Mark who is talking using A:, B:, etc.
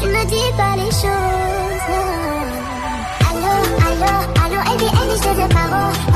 A: tu me dis pas les choses. Allô, allô, allô, elle dit, je te paro.